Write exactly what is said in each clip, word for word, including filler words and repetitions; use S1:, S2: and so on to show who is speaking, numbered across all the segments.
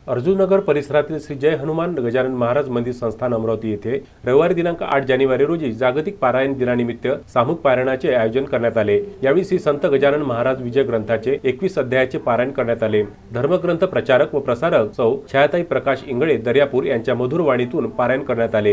S1: अर्जुननगर परिसरातील श्री जय हनुमान गजानन महाराज मंदिर संस्थान अमरावती येथे रविवारी दिनांक आठ जानेवारी रोजी जागतिक पारायण दिनानिमित्त सामूहिक पारायणाचे आयोजन करण्यात आले। यावेळी श्री संत गजानन महाराज विजय ग्रंथाचे एकवीस अध्यायाचे पारायण करण्यात आले। धर्मग्रंथ प्रचारक व प्रसारक सौ छायाताई प्रकाश इंगळे दर्यापूर यांच्या मधुर वाणीतून पारायण करण्यात आले।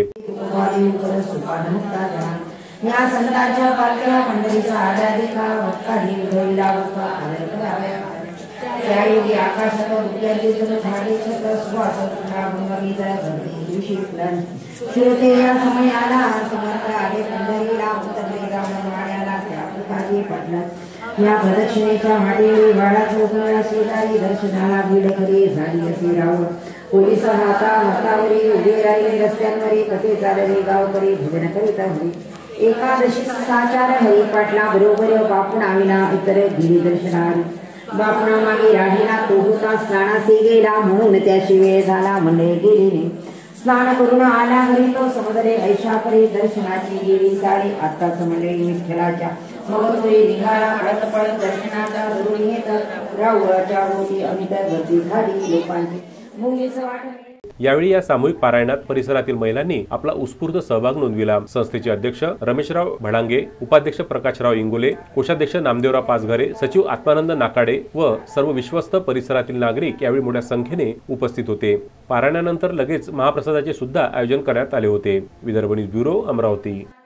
S2: या संतांच्या पालख्या पंढरीचा आराधिका भक्तांनी उधळला होता आदर त्यावेळी आकाशात उद्याचं झाडे छत श्वास उठा भंगीचा गर्दी दिवशी फुलन श्रोते या समयाला समर्थ आले पंढरीला उतरले जाऊन वाड्याला त्या प्रकारे पडलं। या प्रदक्षिणेच्या वाटेने वाडा चौकाला शेजारी दर्शनाला भीड खरी झाली असे राव पोलीस हाता हातावरी उभे राहिले रस्त्यांवरी कसे चालले गावकरी भजन करीत हरी एकादशी साचार हरी पाटला बरोबर बापून आविला इतर गिरी दर्शनारी बापुणा मागे राहिला तो होता स्नानासी गेला म्हणून त्याची वेळ झाला म्हणले गेली स्नान करून आला घरी तो समजले ऐशा करे दर्शनाची गेली साडी आत्ताच म्हणले विठ्ठलाच्या मग तो निघाला पळत पळत दर्शनाचा धरून येत रावळाच्या रोटी अमित गर्दी झाली लोकांची मुंगीच वाटले।
S1: यावेळी या सामूहिक पारायणात परिसरातील महिलांनी आपला उत्स्फूर्त सहभाग नोंदविला। संस्थेचे अध्यक्ष रमेशराव भडांगे, उपाध्यक्ष प्रकाशराव इंगोले, कोषाध्यक्ष नामदेवराव पाचघरे, सचिव आत्मानंद नाकाडे व सर्व विश्वस्त परिसरातील नागरिक यावेळी मोठ्या संख्येने उपस्थित होते। पारायणानंतर लगेच महाप्रसादाचे सुद्धा आयोजन करण्यात आले होते। Vidarbha news bureau, Amravati.